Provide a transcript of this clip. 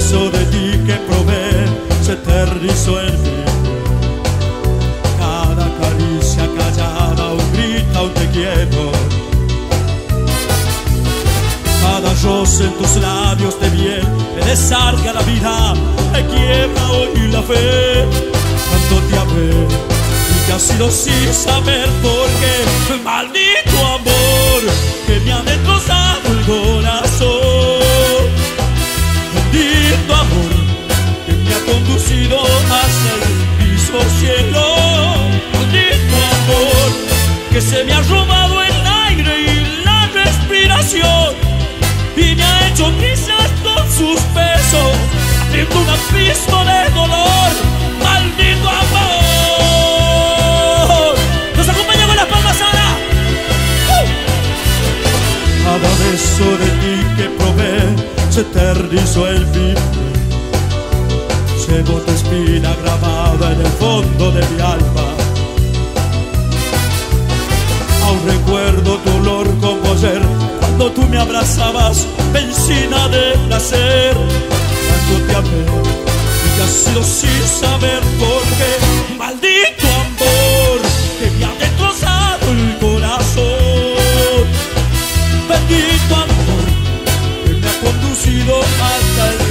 beso de ti que probé se eternizó en mí. Cada caricia callada aún grita un te quiero. Cada roce en tus labios de miel me desarga la vida, me quiebra hoy la fe. Tanto te amé y te ha sido sin saber por qué. Maldito amor que me ha destrozado el corazón. Bendito amor que me ha conducido hacia el mismo cielo. Maldito amor que se me ha robado el aire y la respiración y me ha hecho trizas con sus besos, abriendo un abismo de dolor. Maldito amor. Nos acompaña con las palmas ahora. Cada beso de ti que probé se eternizó en mi piel. Llevo tu espina grabada en el fondo de mi alma. Aún recuerdo tu olor como ayer, cuando tú me abrazabas, benzina de placer. Tanto te amé y te ha sido sin saber por qué. Maldito amor que me ha destrozado el corazón. Bendito amor que me ha conducido hasta el